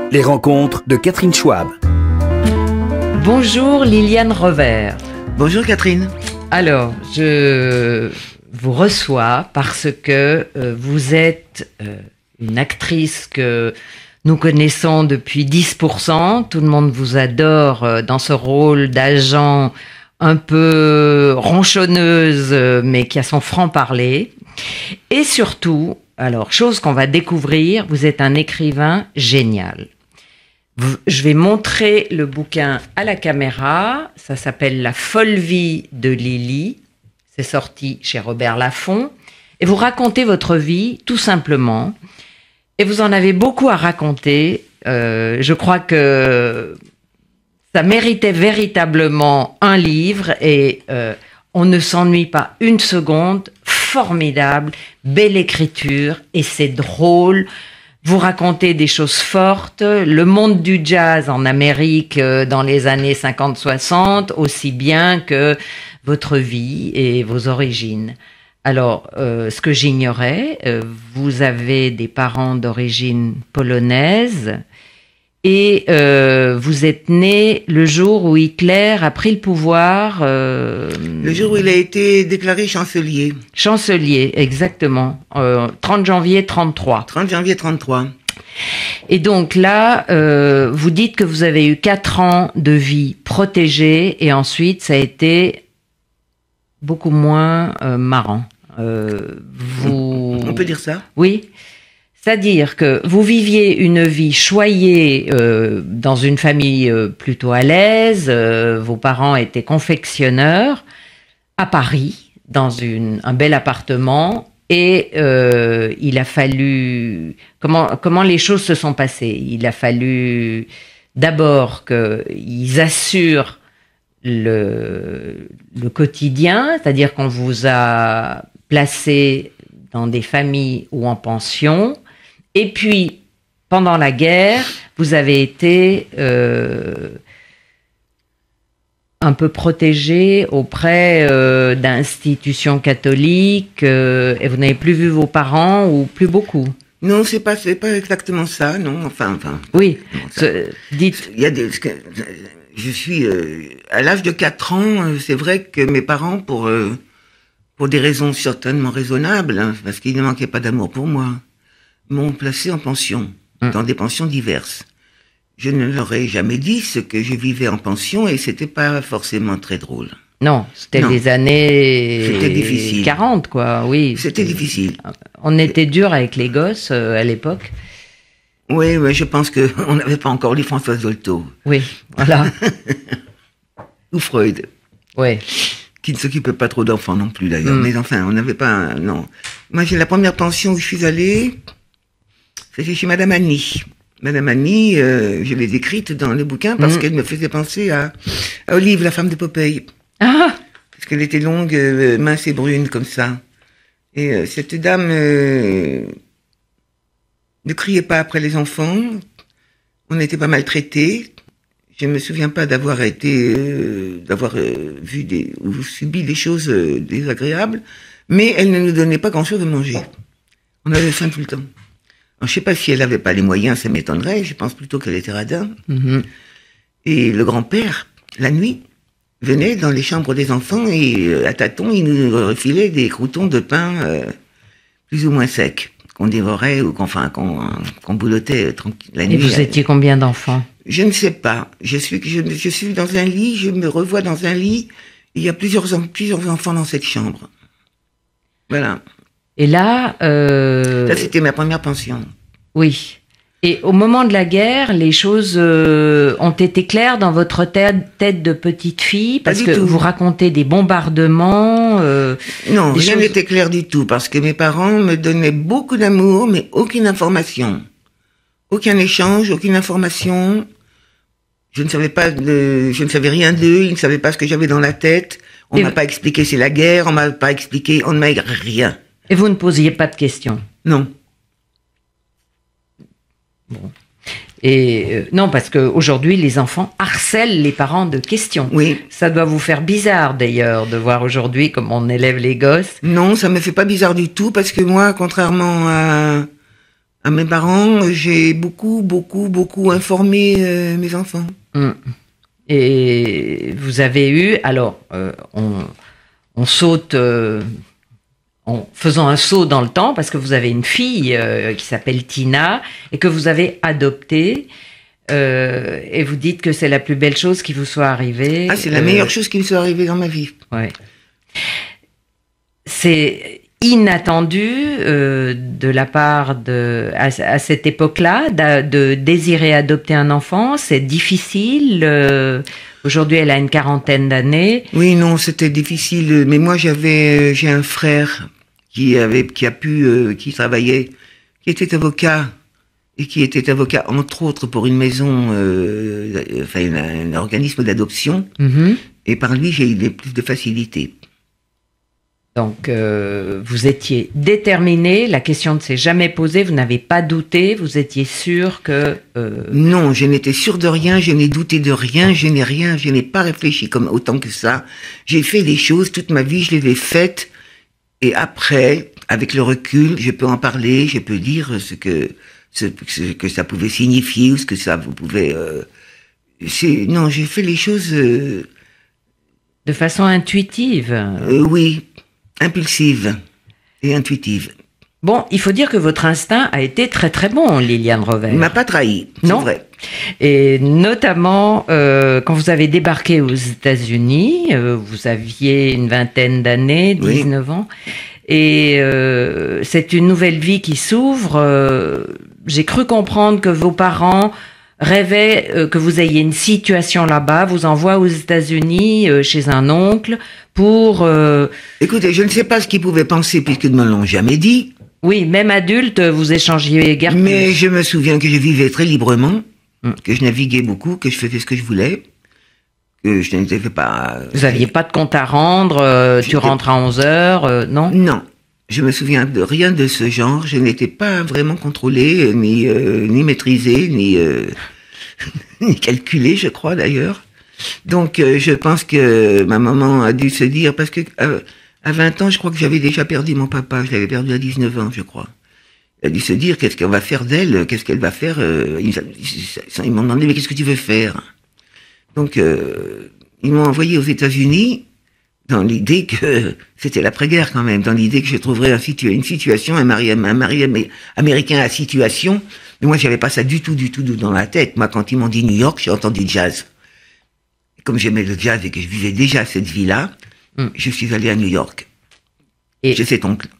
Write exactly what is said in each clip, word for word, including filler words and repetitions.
Les rencontres de Catherine Schwab. Bonjour Liliane Rovert. Bonjour Catherine. Alors, je vous reçois parce que euh, vous êtes euh, une actrice que nous connaissons depuis dix pour cent. Tout le monde vous adore euh, dans ce rôle d'agent un peu ronchonneuse, euh, mais qui a son franc-parler. Et surtout, alors, chose qu'on va découvrir, vous êtes un écrivain génial. Je vais montrer le bouquin à la caméra. Ça s'appelle La folle vie de Lily. C'est sorti chez Robert Laffont. Et vous racontez votre vie, tout simplement. Et vous en avez beaucoup à raconter. Euh, je crois que ça méritait véritablement un livre. Et euh, on ne s'ennuie pas une seconde. Formidable, belle écriture. Et c'est drôle. Vous racontez des choses fortes, le monde du jazz en Amérique dans les années cinquante soixante, aussi bien que votre vie et vos origines. Alors, euh, ce que j'ignorais, euh, vous avez des parents d'origine polonaise et euh, vous êtes né le jour où Hitler a pris le pouvoir. Euh, le jour où il a été déclaré chancelier. Chancelier, exactement. Euh, trente janvier trente-trois. trente janvier trente-trois. Et donc là, euh, vous dites que vous avez eu quatre ans de vie protégée et ensuite ça a été beaucoup moins euh, marrant. Euh, vous... On peut dire ça ? Oui. C'est-à-dire que vous viviez une vie choyée euh, dans une famille euh, plutôt à l'aise, euh, vos parents étaient confectionneurs à Paris, dans une, un bel appartement, et euh, il a fallu... Comment, comment les choses se sont passées ? Il a fallu d'abord qu'ils assurent le, le quotidien, c'est-à-dire qu'on vous a placé dans des familles ou en pension. Et puis, pendant la guerre, vous avez été euh, un peu protégé auprès euh, d'institutions catholiques euh, et vous n'avez plus vu vos parents ou plus beaucoup. Non, c'est pas, c'est pas exactement ça, non. Enfin, enfin. Oui. Non, ça, ce, dites. Il y a des. Je suis euh, à l'âge de quatre ans. C'est vrai que mes parents, pour euh, pour des raisons certainement raisonnables, hein, parce qu'il ne manquait pas d'amour pour moi, m'ont placé en pension, mmh. dans des pensions diverses. Je ne leur ai jamais dit ce que je vivais en pension et c'était pas forcément très drôle. Non, c'était les années c'était difficile. quarante, quoi, oui. C'était difficile. On était dur avec les gosses euh, à l'époque. Oui, mais je pense que on n'avait pas encore lu Françoise Dolto. Oui, voilà. Ou Freud. Oui. Qui ne s'occupait pas trop d'enfants non plus d'ailleurs. Mm. Mais enfin, on n'avait pas... Non. Moi, j'ai la première pension où je suis allée, c'était chez Madame Annie. Madame Annie, euh, je l'ai décrite dans le bouquin parce mm. qu'elle me faisait penser à, à Olive, la femme de Popeye. Ah. Parce qu'elle était longue, euh, mince et brune comme ça. Et euh, cette dame euh, ne criait pas après les enfants. On était pas maltraités. Je me souviens pas d'avoir été, euh, d'avoir euh, vu des ou subi des choses euh, désagréables, mais elle ne nous donnait pas grand-chose à manger. On avait faim tout le temps. Alors, je sais pas si elle avait pas les moyens, ça m'étonnerait. Je pense plutôt qu'elle était radin. Mm-hmm. Et le grand-père, la nuit, venait dans les chambres des enfants et euh, à tâtons, il nous refilait des croûtons de pain euh, plus ou moins secs qu'on dévorait ou qu'on, enfin, qu'on, qu'on boulotait tranquille la nuit. Et vous étiez combien d'enfants ? Je ne sais pas. Je suis, je, je suis dans un lit, je me revois dans un lit. Il y a plusieurs, plusieurs enfants dans cette chambre. Voilà. Et là, euh... ça c'était ma première pension. Oui. Et au moment de la guerre, les choses euh, ont été claires dans votre tête, tête de petite fille, parce que tout. Vous racontez des bombardements. Euh, non, des rien choses... n'était clair du tout, parce que mes parents me donnaient beaucoup d'amour, mais aucune information. Aucun échange, aucune information. Je ne savais pas de, je ne savais rien d'eux, ils ne savaient pas ce que j'avais dans la tête. On Et m'a vous... pas expliqué c'est la guerre, on m'a pas expliqué, on ne m'a rien. Et vous ne posiez pas de questions? Non. Bon. Et euh, non, parce qu'aujourd'hui, les enfants harcèlent les parents de questions. Oui. Ça doit vous faire bizarre, d'ailleurs, de voir aujourd'hui comment on élève les gosses. Non, ça me fait pas bizarre du tout, parce que moi, contrairement à, À mes parents, j'ai beaucoup, beaucoup, beaucoup informé euh, mes enfants. Hum. Et vous avez eu, alors, euh, on, on saute, euh, en faisant un saut dans le temps, parce que vous avez une fille euh, qui s'appelle Tina et que vous avez adoptée. Euh, et vous dites que c'est la plus belle chose qui vous soit arrivée. Ah, c'est la euh, meilleure chose qui me soit arrivée dans ma vie. Ouais. C'est inattendu euh, de la part de à, à cette époque-là de, de désirer adopter un enfant. C'est difficile. Euh, aujourd'hui, elle a une quarantaine d'années. Oui, non, c'était difficile. Mais moi, j'avais, j'ai un frère qui avait, qui a pu, euh, qui travaillait, qui était avocat et qui était avocat entre autres pour une maison, euh, enfin un, un organisme d'adoption. Mm-hmm. Et par lui, j'ai eu plus de facilité. Donc, euh, vous étiez déterminé, la question ne s'est jamais posée, vous n'avez pas douté, vous étiez sûr que... Euh... Non, je n'étais sûr de rien, je n'ai douté de rien, je n'ai rien, je n'ai pas réfléchi comme autant que ça. J'ai fait les choses, toute ma vie, je les ai faites. Et après, avec le recul, je peux en parler, je peux dire ce que, ce, ce que ça pouvait signifier ou ce que ça vous pouvait... Euh, c'est, non, j'ai fait les choses... Euh, de façon intuitive. Euh, oui. Impulsive et intuitive. Bon, il faut dire que votre instinct a été très très bon, Liliane Rovère. Il m'a pas trahi, c'est non vrai. Et notamment, euh, quand vous avez débarqué aux États-Unis, euh, vous aviez une vingtaine d'années, dix-neuf oui. ans, et euh, c'est une nouvelle vie qui s'ouvre. Euh, j'ai cru comprendre que vos parents rêvaient euh, que vous ayez une situation là-bas, vous envoient aux États-Unis euh, chez un oncle pour... Euh... Écoutez, je ne sais pas ce qu'ils pouvaient penser puisqu'ils ne me l'ont jamais dit. Oui, même adulte, vous échangiez guère plus. Mais je me souviens que je vivais très librement, hum. que je naviguais beaucoup, que je faisais ce que je voulais, que je n'étais pas... Vous n'aviez pas de compte à rendre, euh, tu rentres à onze heures, euh, non? Non. Je me souviens de rien de ce genre. Je n'étais pas vraiment contrôlée, ni euh, ni maîtrisée, ni euh, ni calculée, je crois d'ailleurs. Donc, euh, je pense que ma maman a dû se dire, parce que euh, à vingt ans, je crois que j'avais déjà perdu mon papa. Je l'avais perdu à dix-neuf ans, je crois. Elle a dû se dire, qu'est-ce qu'on va faire d'elle? Qu'est-ce qu'elle va faire? euh, Ils, ils m'ont demandé, mais qu'est-ce que tu veux faire? Donc, euh, ils m'ont envoyé aux États-Unis. Dans l'idée que c'était l'après-guerre quand même, dans l'idée que je trouverais un situ- une situation, un mari, un mari américain à situation. Mais moi, j'avais pas ça du tout, du tout dans la tête. Moi, quand ils m'ont dit New York, j'ai entendu jazz. Et comme j'aimais le jazz et que je vivais déjà cette vie-là, mm. je suis allé à New York. Et chez cet oncle.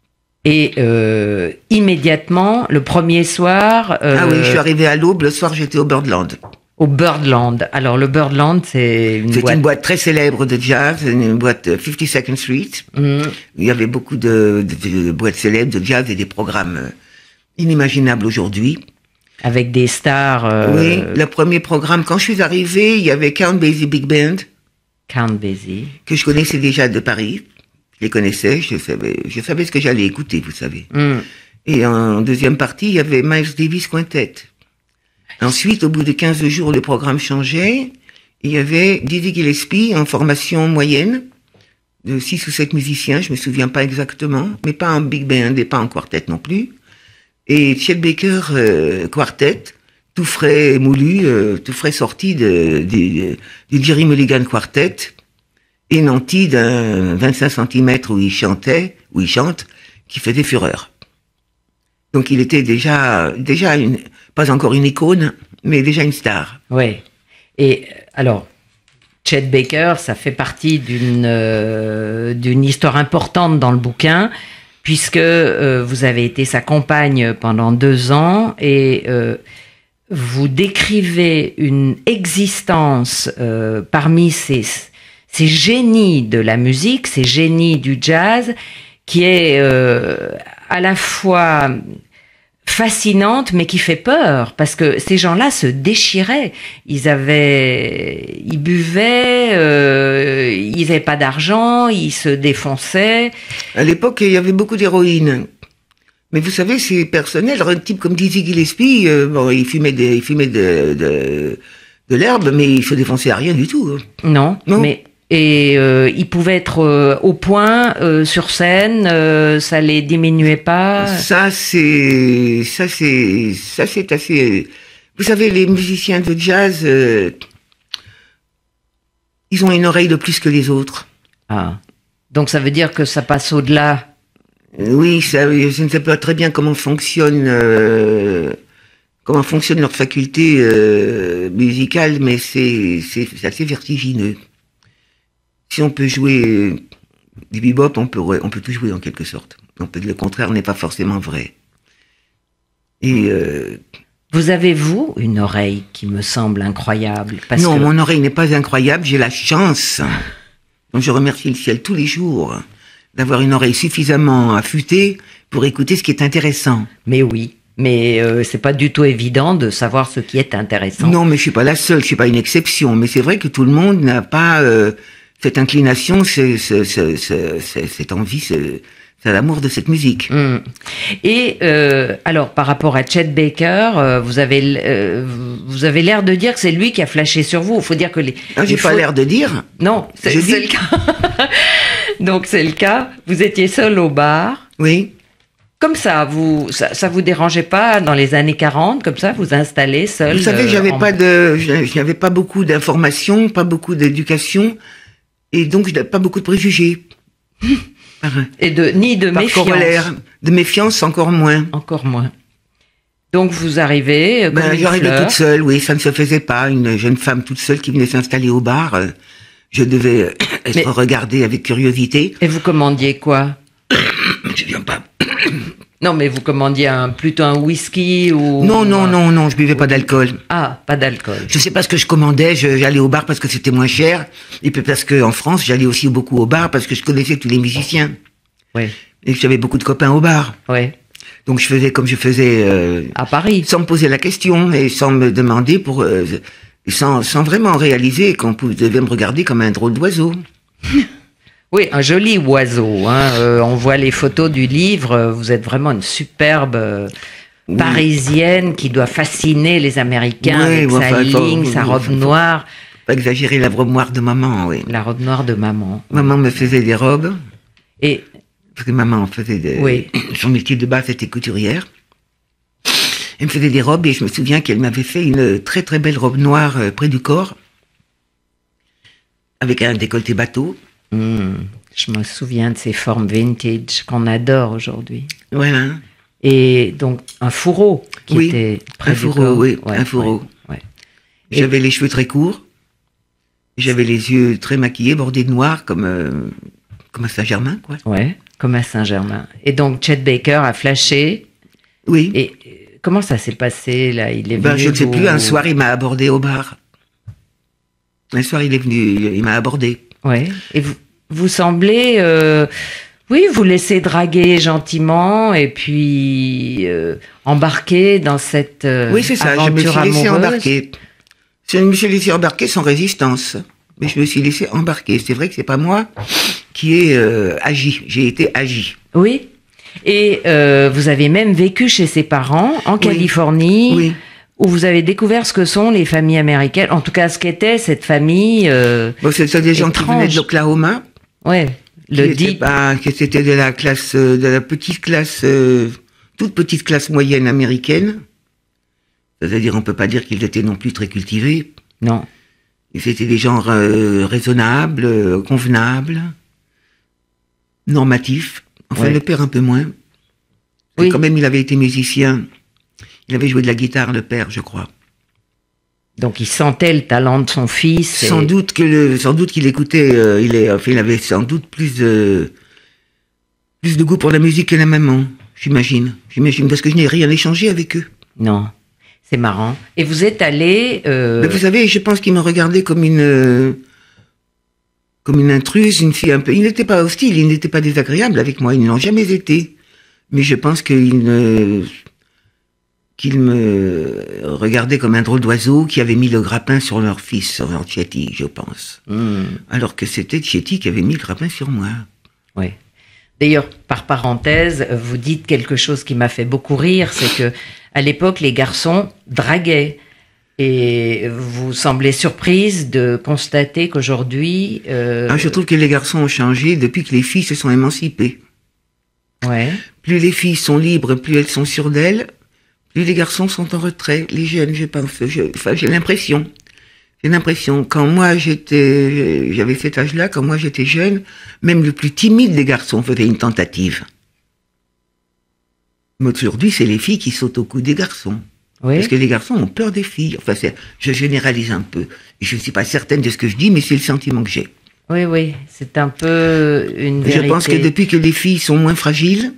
Et euh, immédiatement, le premier soir... Euh, ah oui, je suis arrivé à l'aube. Le soir, j'étais au Birdland. Au Birdland. Alors, le Birdland, c'est une c'est boîte... C'est une boîte très célèbre de jazz, une boîte fifty-second Street. Mm. Il y avait beaucoup de, de, de boîtes célèbres de jazz et des programmes inimaginables aujourd'hui. Avec des stars... Euh... Oui, le premier programme, quand je suis arrivé, il y avait Count Basie Big Band. Count Basie. Que je connaissais déjà de Paris. Je les connaissais, je savais, je savais ce que j'allais écouter, vous savez. Mm. Et en deuxième partie, il y avait Miles Davis Quintet. Ensuite, au bout de quinze jours, le programme changeait. Il y avait Dizzy Gillespie en formation moyenne, de six ou sept musiciens, je me souviens pas exactement, mais pas en big band et pas en quartet non plus. Et Chet Baker euh, quartet, tout frais moulu, euh, tout frais sorti de, de, du Jerry Mulligan quartet, et nanti d'un vingt-cinq centimètres où il chantait, où il chante, qui faisait fureur. Donc il était déjà, déjà une, pas encore une icône, mais déjà une star. Oui. Et alors, Chet Baker, ça fait partie d'une euh, d'une histoire importante dans le bouquin, puisque euh, vous avez été sa compagne pendant deux ans et euh, vous décrivez une existence euh, parmi ces, ces génies de la musique, ces génies du jazz, qui est euh, à la fois fascinante, mais qui fait peur, parce que ces gens-là se déchiraient. Ils avaient, ils buvaient, euh, ils n'avaient pas d'argent, ils se défonçaient. À l'époque, il y avait beaucoup d'héroïne. Mais vous savez, c'est personnel. Un type comme Dizzy Gillespie, euh, bon, il fumait, des, il fumait de, de, de l'herbe, mais il se défonçait à rien du tout. Non, non. mais Et euh, ils pouvaient être euh, au point euh, sur scène, euh, ça les diminuait pas. Ça, c'est, ça, c'est, ça, c'est assez. Vous savez, les musiciens de jazz, euh, ils ont une oreille de plus que les autres. Ah. Donc ça veut dire que ça passe au-delà. Euh, Oui, ça, je ne sais pas très bien comment fonctionne, euh, comment fonctionne leur faculté euh, musicale, mais c'est, c'est, c'est assez vertigineux. Si on peut jouer du bebop, on peut, on peut tout jouer en quelque sorte. On peut, le contraire n'est pas forcément vrai. Et euh, Vous avez, vous, une oreille qui me semble incroyable. Parce non, que... mon oreille n'est pas incroyable. J'ai la chance, dont je remercie le ciel tous les jours, d'avoir une oreille suffisamment affûtée pour écouter ce qui est intéressant. Mais oui, mais euh, c'est pas du tout évident de savoir ce qui est intéressant. Non, mais je suis pas la seule, je suis pas une exception. Mais c'est vrai que tout le monde n'a pas euh, cette inclination, c'est, c'est, c'est, c'est, c'est, cette envie, c'est, c'est l'amour de cette musique. Mm. Et euh, alors, par rapport à Chet Baker, euh, vous avez euh, vous avez l'air de dire que c'est lui qui a flashé sur vous. Il faut dire que les. Ah, j'ai les pas fautes- l'air de dire. Non, c'est, Je c'est dis- le cas. Donc c'est le cas. Vous étiez seul au bar. Oui. Comme ça, vous, ça, ça vous dérangeait pas dans les années quarante, comme ça, vous installez seul. Vous savez, euh, j'avais en- pas de, j'avais pas beaucoup d'informations, pas beaucoup d'éducation, et donc je n'avais pas beaucoup de préjugés. Par, Et de, ni de par méfiance. corollaire. De méfiance, encore moins. Encore moins. Donc vous arrivez, euh, comme Ben, une j'arrivais fleur. toute seule, oui, ça ne se faisait pas. Une jeune femme toute seule qui venait s'installer au bar, euh, je devais euh, être Mais- regardée avec curiosité. Et vous commandiez quoi? Je viens pas. Non, mais vous commandiez un, plutôt un whisky ou... Non, non, non, non, je buvais pas d'alcool. Ah, pas d'alcool. Je sais pas ce que je commandais, je- j'allais au bar parce que c'était moins cher, et puis parce que en France, j'allais aussi beaucoup au bar parce que je connaissais tous les musiciens. Oui, Et que j'avais beaucoup de copains au bar. oui. Donc je faisais comme je faisais, euh, À Paris. sans me poser la question et sans me demander pour, euh, sans, sans vraiment réaliser qu'on pouvait- devait me regarder comme un drôle d'oiseau. Oui, un joli oiseau. Hein. Euh, on voit les photos du livre. euh, Vous êtes vraiment une superbe euh, Oui. parisienne qui doit fasciner les Américains Oui, avec bon, sa enfin, faut- ligne, sa faut- robe faut- noire. Pas exagérer la robe noire de maman, oui. La robe noire de maman. Maman me faisait des robes, Et parce que maman faisait des, Oui. son métier de base était couturière. Elle me faisait des robes et je me souviens qu'elle m'avait fait une très très belle robe noire euh, près du corps, avec un décolleté bateau. hmm, je me souviens de ces formes vintage qu'on adore aujourd'hui. Voilà. Et donc un fourreau qui Oui, était près un du fourreau, corps. oui, un fourreau. ouais, ouais. J'avais les cheveux très courts. J'avais les yeux très maquillés, bordés de noir, comme, euh, comme à Saint-Germain, quoi. Ouais, comme à Saint-Germain. Et donc Chet Baker a flashé. Oui. Et euh, comment ça s'est passé là? Il est Ben, venu je ne sais vous- plus, un soir, il m'a abordé au bar. Un soir, il est venu, il m'a abordé. Ouais. Et vous, vous semblez, euh, oui, vous laisser draguer gentiment et puis euh, embarquer dans cette euh, Oui, c'est ça, je me aventure suis laissé amoureuse. embarquer. Je me suis laissé embarquer sans résistance. Mais je me suis laissé embarquer. C'est vrai que c'est pas moi qui ai euh, agi. J'ai été agi. Oui. Et euh, vous avez même vécu chez ses parents en Californie, Oui. où vous avez découvert ce que sont les familles américaines, en tout cas ce qu'était cette famille. Euh, Bon, c'était des gens qui Étrange. venaient de l'Oklahoma. ouais, qui le étaient dit. pas- qui c'était de la classe, euh, de la petite classe, euh, toute petite classe moyenne américaine. C'est-à-dire, on peut pas dire qu'ils étaient non plus très cultivés. Non. Et c'était des gens euh, raisonnables, euh, convenables, normatifs. Enfin, Ouais. le père un peu moins. Oui. Et quand même, il avait été musicien. Il avait joué de la guitare, le père, je crois. Donc il sentait le talent de son fils. et- Sans doute que le, sans doute qu'il écoutait, euh, il est, enfin, il avait sans doute plus de, plus de goût pour la musique que la maman. J'imagine. J'imagine. Parce que je n'ai rien échangé avec eux. Non. C'est marrant. Et vous êtes allé. euh, Mais vous savez, je pense qu'il me regardait comme une, euh, comme une intruse, une fille un peu. Il n'était pas hostile, il n'était pas désagréable avec moi. Ils n'ont jamais été. Mais je pense qu'il me, qu'il me regardait comme un drôle d'oiseau qui avait mis le grappin sur leur fils, sur leur Chetty, je pense. hmm, Alors que c'était Chetty qui avait mis le grappin sur moi. oui. D'ailleurs, par parenthèse, vous dites quelque chose qui m'a fait beaucoup rire, c'est que à l'époque, les garçons draguaient. Et vous semblez surprise de constater qu'aujourd'hui... Euh... Ah, je trouve que les garçons ont changé depuis que les filles se sont émancipées. Ouais. Plus les filles sont libres, plus elles sont sûres d'elles, plus les garçons sont en retrait. Les jeunes, je pense, je, enfin, j'ai l'impression. J'ai l'impression, quand moi j'étais, j'avais cet âge-là, quand moi j'étais jeune, même le plus timide des garçons faisait une tentative. Mais aujourd'hui, c'est les filles qui sautent au cou des garçons. Oui. Parce que les garçons ont peur des filles. Enfin, c'est, je généralise un peu. Et je ne suis pas certaine de ce que je dis, mais c'est le sentiment que j'ai. Oui, oui, c'est un peu une vérité. Je pense que depuis que les filles sont moins fragiles,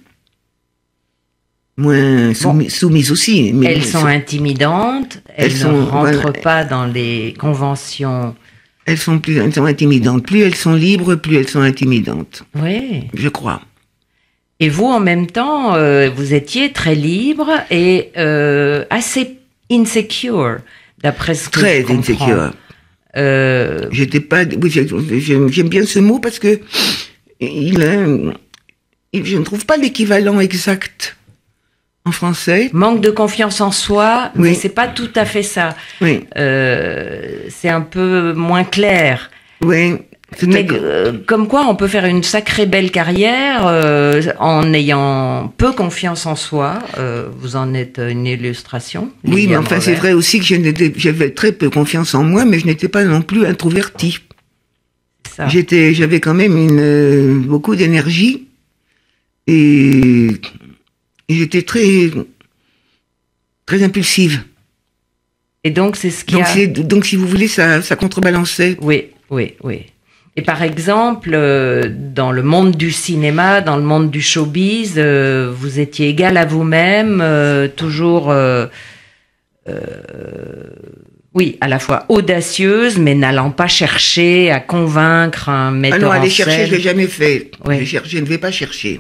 moins soumis, bon, soumises aussi. Mais elles sont intimidantes, elles, elles ne sont, rentrent voilà, pas dans les conventions. Elles sont plus, elles sont intimidantes. Plus elles sont libres, plus elles sont intimidantes. Oui. Je crois. Et vous, en même temps, euh, vous étiez très libre et euh, assez insecure, d'après ce que très je comprends. Très insecure. Euh... J'étais pas. Oui, j'aime, j'aime bien ce mot parce que il, il, je ne trouve pas l'équivalent exact en français. Manque de confiance en soi, oui. Mais c'est pas tout à fait ça. Oui. Euh, c'est un peu moins clair. Oui. Mais euh, comme quoi, on peut faire une sacrée belle carrière euh, en ayant peu confiance en soi. Euh, vous en êtes une illustration. Oui, mais enfin, c'est vrai aussi que je n'étais, j'avais très peu confiance en moi, mais je n'étais pas non plus introvertie. Ça. J'étais, j'avais quand même une, euh, beaucoup d'énergie et, et j'étais très, très impulsive. Et donc, c'est ce qui donc, a... c'est, donc, si vous voulez, ça, ça contrebalançait. Oui, oui, oui. Et par exemple, euh, dans le monde du cinéma, dans le monde du showbiz, euh, vous étiez égal à vous-même, euh, toujours, euh, euh, oui, à la fois audacieuse, mais n'allant pas chercher à convaincre un metteur en scène. Ah non, aller chercher, je l'ai jamais fait. Oui. Je, cherche, je ne vais pas chercher.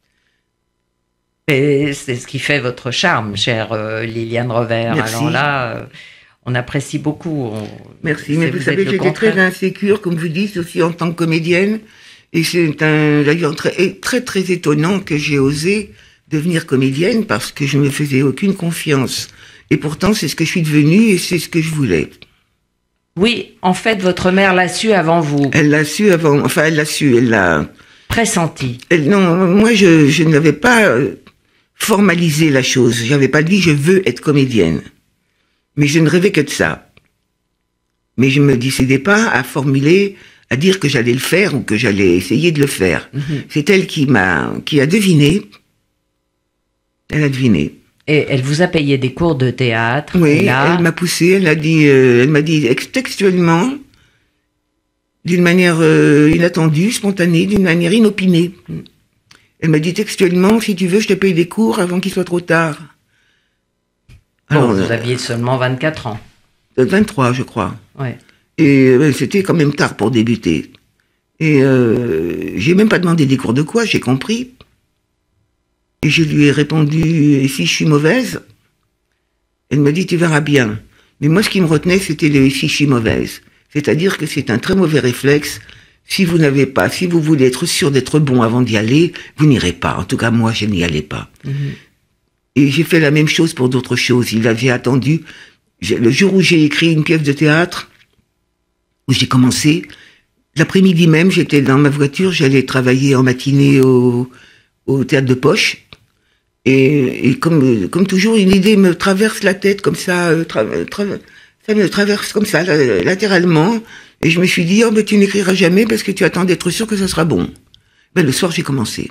Et c'est ce qui fait votre charme, chère euh, Liliane Rover. Merci. Alors là... Euh, On apprécie beaucoup. On... Merci, mais vous, vous savez, j'étais très insécure, comme vous dites, aussi en tant que comédienne. Et c'est un, d'ailleurs, très, très, très étonnant que j'ai osé devenir comédienne parce que je ne me faisais aucune confiance. Et pourtant, c'est ce que je suis devenue et c'est ce que je voulais. Oui, en fait, votre mère l'a su avant vous. Elle l'a su avant, enfin, elle l'a su, elle l'a... Pressenti. Elle, non, moi, je, je n'avais pas formalisé la chose. J'avais pas dit, je veux être comédienne. Mais je ne rêvais que de ça. Mais je me décidais pas à formuler, à dire que j'allais le faire ou que j'allais essayer de le faire. Mm-hmm. C'est elle qui m'a, qui a deviné. Elle a deviné. Et elle vous a payé des cours de théâtre. Oui, là... elle m'a poussé, elle a dit, euh, elle m'a dit textuellement, d'une manière euh, inattendue, spontanée, d'une manière inopinée. Elle m'a dit textuellement, si tu veux, je te paye des cours avant qu'il soit trop tard. Alors, bon, vous aviez seulement vingt-quatre ans. vingt-trois, je crois. Ouais. Et euh, c'était quand même tard pour débuter. Et euh, j'ai même pas demandé des cours de quoi, j'ai compris. Et je lui ai répondu, et si je suis mauvaise? Elle m'a dit, tu verras bien. Mais moi, ce qui me retenait, c'était le si je suis mauvaise. C'est-à-dire que c'est un très mauvais réflexe. Si vous n'avez pas, si vous voulez être sûr d'être bon avant d'y aller, vous n'irez pas. En tout cas, moi, je n'y allais pas. Mm-hmm. Et j'ai fait la même chose pour d'autres choses. Il avait attendu. Le jour où j'ai écrit une pièce de théâtre, où j'ai commencé, l'après-midi même, j'étais dans ma voiture, j'allais travailler en matinée au, au théâtre de Poche. Et, et comme, comme toujours, une idée me traverse la tête comme ça, tra, tra, ça me traverse comme ça, latéralement. Et je me suis dit, oh, ben, tu n'écriras jamais parce que tu attends d'être sûr que ça sera bon. Ben, le soir, j'ai commencé.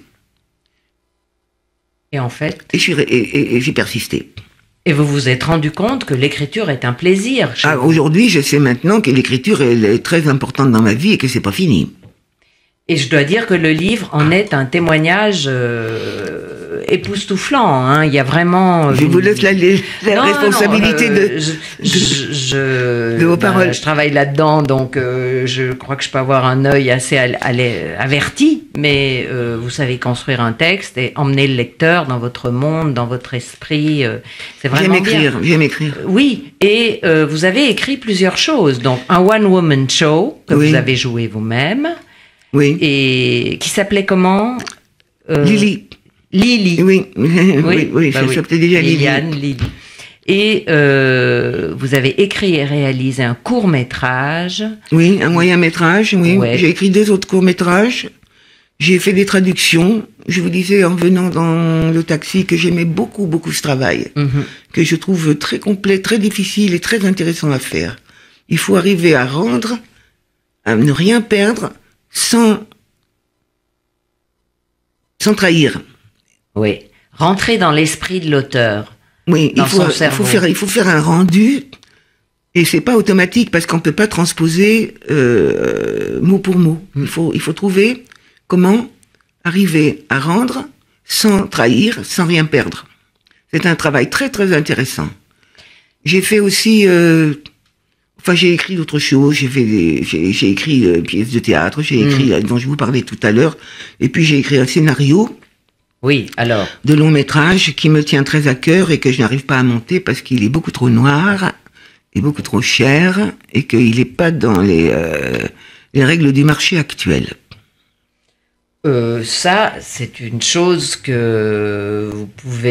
Et en fait... Et, je suis, et, et, et j'ai persisté. Et vous vous êtes rendu compte que l'écriture est un plaisir chez ah, vous. Aujourd'hui, je sais maintenant que l'écriture, elle est très importante dans ma vie et que c'est pas fini. Et je dois dire que le livre en est un témoignage euh, époustouflant. Hein. Il y a vraiment... Je une... vous laisse la, la non, responsabilité non, euh, de, je, je, je, de vos bah, paroles. Je travaille là-dedans, donc euh, je crois que je peux avoir un œil assez averti. Mais euh, vous savez construire un texte et emmener le lecteur dans votre monde, dans votre esprit. Euh, c'est vraiment J'aime écrire, bien. j'aime écrire. Oui, et euh, vous avez écrit plusieurs choses. Donc un one-woman show que oui. vous avez joué vous-même. Oui. Et qui s'appelait comment? euh, Lily. Lily. Oui, oui, oui, oui bah ça oui. s'appelait déjà Liliane, Lily. Et euh, vous avez écrit et réalisé un court-métrage. Oui, un moyen-métrage, oui. Ouais. J'ai écrit deux autres courts-métrages. J'ai fait des traductions. Je vous disais en venant dans le taxi que j'aimais beaucoup, beaucoup ce travail, Mhm. que je trouve très complet, très difficile et très intéressant à faire. Il faut arriver à rendre, à ne rien perdre, sans, sans trahir. Oui. Rentrer dans l'esprit de l'auteur. Oui, Dans il faut, son il faut cerveau. faire, il faut faire un rendu, et c'est pas automatique parce qu'on peut pas transposer euh, mot pour mot. Il faut, il faut trouver comment arriver à rendre sans trahir, sans rien perdre. C'est un travail très très intéressant. J'ai fait aussi, euh, enfin j'ai écrit d'autres choses. J'ai fait, des, j'ai, j'ai écrit euh, pièces de théâtre. J'ai écrit euh, dont je vous parlais tout à l'heure. Et puis j'ai écrit un scénario Oui, alors. de long métrage qui me tient très à cœur et que je n'arrive pas à monter parce qu'il est beaucoup trop noir et beaucoup trop cher et qu'il n'est pas dans les, euh, les règles du marché actuel. Euh, ça, c'est une chose que vous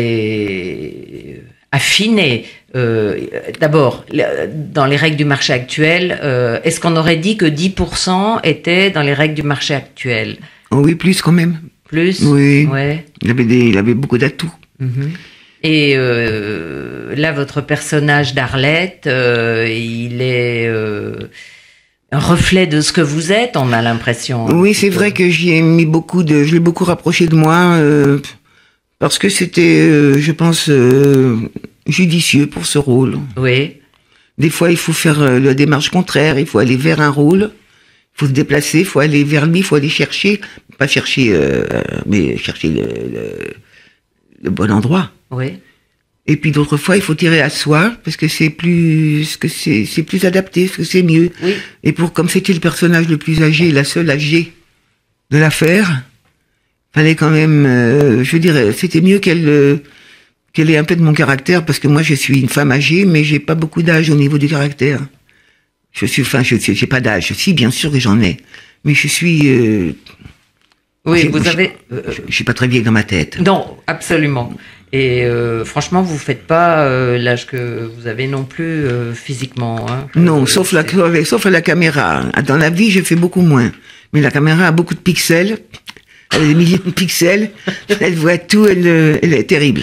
pouvez affiner. Euh, d'abord, le- dans les règles du marché actuel, euh, est-ce qu'on aurait dit que dix pour cent étaient dans les règles du marché actuel? Oh oui, plus quand même. Plus? Oui. Ouais. Il avait, des, il avait beaucoup d'atouts. Mhm. Et euh, là, votre personnage d'Arlette, euh, il est euh, un reflet de ce que vous êtes, on a l'impression. Oui, c'est vrai que j'y ai mis beaucoup de, je l'ai beaucoup rapproché de moi euh, parce que c'était, euh, je pense, euh, judicieux pour ce rôle. Oui. Des fois, il faut faire euh, la démarche contraire. Il faut aller vers un rôle. Il faut se déplacer. Il faut aller vers lui. Il faut aller chercher, pas chercher, euh, mais chercher le, le, le bon endroit. Oui. Et puis d'autres fois, il faut tirer à soi parce que c'est plus, que c'est, c'est plus adapté, parce que c'est mieux. Oui. Et pour comme c'était le personnage le plus âgé, la seule âgée de l'affaire, fallait quand même, euh, je veux dire, c'était mieux qu'elle, euh, qu'elle ait un peu de mon caractère parce que moi je suis une femme âgée, mais j'ai pas beaucoup d'âge au niveau du caractère. Je suis, enfin, je j'ai pas d'âge. Si, bien sûr que j'en ai, mais je suis, euh, Oui, j'ai- vous je- avez. euh, je, je suis pas très vieille dans ma tête. Non, absolument. Et euh, franchement, vous faites pas euh, l'âge que vous avez non plus euh, physiquement. Hein. Non, Euh, sauf la, c'est- sauf la caméra. Dans la vie, je fais beaucoup moins. Mais la caméra a beaucoup de pixels. Elle a des millions de pixels. Elle voit tout. Elle, euh, elle est terrible.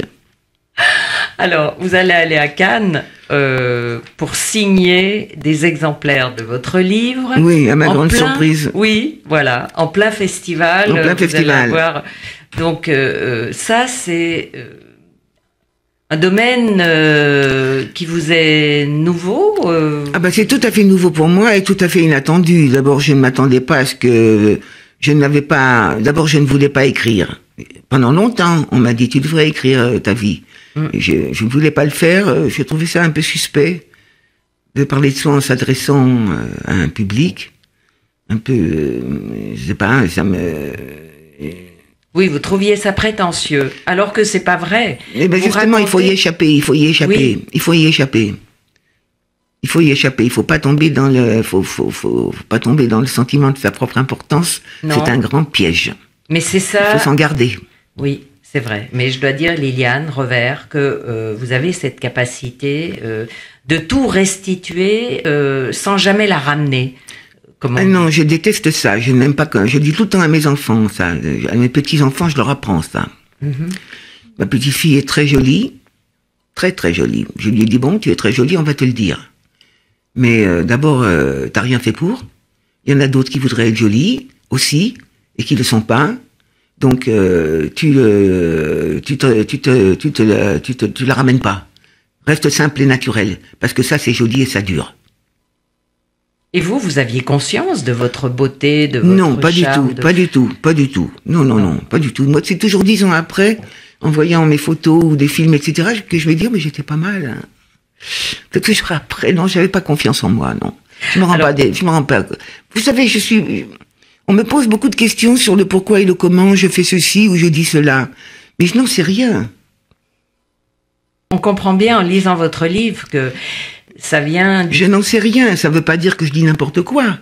Alors, vous allez aller à Cannes euh, pour signer des exemplaires de votre livre. Oui, à ma En grande plein- surprise. Oui, voilà, en plein festival. En plein euh, vous festival. allez avoir- Donc, euh, euh, ça, c'est euh, un domaine euh, qui vous est nouveau. euh, Ah ben, c'est tout à fait nouveau pour moi et tout à fait inattendu. D'abord, je ne m'attendais pas à ce que je n'avais pas. D'abord, je ne voulais pas écrire. Pendant longtemps, on m'a dit tu devrais écrire euh, ta vie. Mm. Et Je, je ne voulais pas le faire. euh, Je trouvais ça un peu suspect de parler de soi en s'adressant euh, à un public. Un peu, euh, je sais pas, ça me. Oui, vous trouviez ça prétentieux, alors que c'est pas vrai. Eh ben Vous justement, il faut y racontez- échapper, il faut y échapper, Oui. il faut y échapper. Il faut y échapper, il faut pas tomber dans le, faut, faut, faut, faut pas tomber dans le sentiment de sa propre importance. Non. C'est un grand piège. Mais c'est Il ça. faut s'en garder. Oui, c'est vrai. Mais je dois dire, Liliane Revers, que euh, vous avez cette capacité euh, de tout restituer euh, sans jamais la ramener. Comment Ah non, je déteste ça. Je n'aime pas quand, je dis tout le temps à mes enfants, ça. À mes petits-enfants, je leur apprends ça. Mhm. Ma petite-fille est très jolie. Très, très jolie. Je lui ai dit, bon, tu es très jolie, on va te le dire. Mais euh, d'abord, euh, t'as rien fait pour. Il y en a d'autres qui voudraient être jolies aussi et qui ne le sont pas. Donc euh, tu, euh, tu, te, tu, te, tu, te, la- tu, te, tu la ramènes pas. Reste simple et naturel parce que ça c'est joli et ça dure. Et vous, vous aviez conscience de votre beauté, de votre Non, pas du charme, tout, de- pas du tout, pas du tout. Non, non, non, pas du tout. Moi, c'est toujours dix ans après, en voyant mes photos ou des films, et cetera, que je vais dire, mais j'étais pas mal. Hein. Peut-être que je serai après. Non, j'avais pas confiance en moi, non. Je me rends Alors- pas, des, je me rends pas. Vous savez, je suis. On me pose beaucoup de questions sur le pourquoi et le comment. Je fais ceci ou je dis cela, mais je n'en sais rien. On comprend bien en lisant votre livre que ça vient, du- Je n'en sais rien. Ça veut pas dire que je dis n'importe quoi.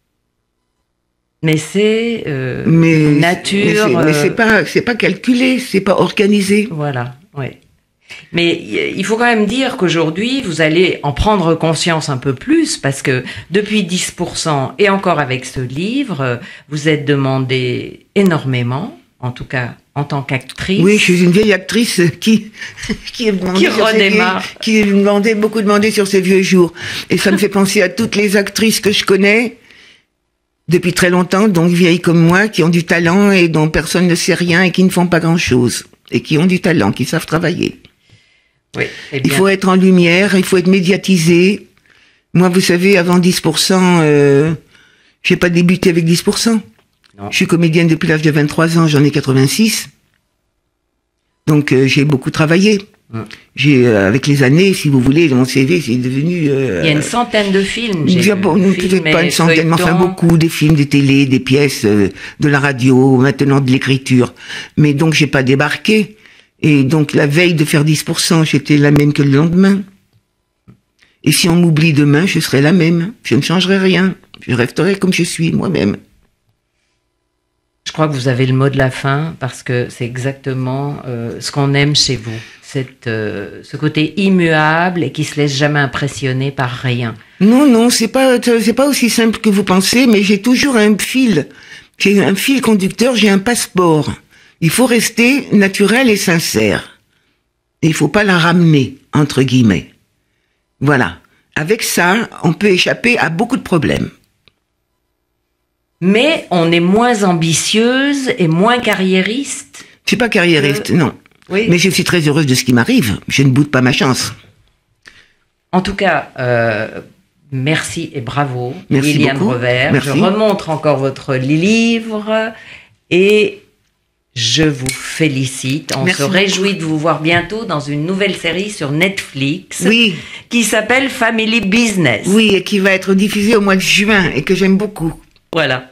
mais c'est euh, Mais nature. Mais c'est, mais euh, c'est pas, c'est pas calculé, c'est pas organisé. Voilà, oui. Mais il faut quand même dire qu'aujourd'hui, vous allez en prendre conscience un peu plus parce que depuis dix pour cent et encore avec ce livre, vous êtes demandé énormément, en tout cas en tant qu'actrice. Oui, je suis une vieille actrice qui qui, est qui redémarre, vieux, qui est demandé, beaucoup demandé sur ses vieux jours. Et ça me fait penser à toutes les actrices que je connais depuis très longtemps, donc vieilles comme moi, qui ont du talent et dont personne ne sait rien et qui ne font pas grand-chose. Et qui ont du talent, qui savent travailler. Oui, eh bien. Il faut être en lumière, il faut être médiatisé. Moi, vous savez, avant dix pour cent, euh, j'ai pas débuté avec dix pour cent. Non. Je suis comédienne depuis l'âge de vingt-trois ans, j'en ai quatre-vingt-six. Donc, euh, j'ai beaucoup travaillé. Hum. J'ai, euh, avec les années, si vous voulez, mon C V, c'est devenu... Euh, il y a une centaine de films. J'ai bon, peut-être pas une centaine, mais enfin beaucoup, des films, des télés, des pièces, euh, de la radio, maintenant de l'écriture. Mais donc, j'ai pas débarqué. Et donc, la veille de faire dix pour cent, j'étais la même que le lendemain. Et si on m'oublie demain, je serai la même. Je ne changerai rien. Je resterai comme je suis, moi-même. Je crois que vous avez le mot de la fin, parce que c'est exactement euh, ce qu'on aime chez vous. Cette, euh, ce côté immuable et qui se laisse jamais impressionner par rien. Non, non, c'est pas, c'est pas aussi simple que vous pensez, mais j'ai toujours un fil. J'ai un fil conducteur, j'ai un passeport. Il faut rester naturel et sincère. Et il faut pas la ramener, entre guillemets. Voilà. Avec ça, on peut échapper à beaucoup de problèmes. Mais on est moins ambitieuse et moins carriériste. Je suis pas carriériste, euh, non. Oui. Mais je suis très heureuse de ce qui m'arrive. Je ne boude pas ma chance. En tout cas, euh, merci et bravo, merci Liliane beaucoup. Revers. Merci. Je remontre encore votre livre et je vous félicite. On merci se beaucoup. réjouit de vous voir bientôt dans une nouvelle série sur Netflix oui. qui s'appelle Family Business. Oui, et qui va être diffusée au mois de juin et que j'aime beaucoup. Voilà.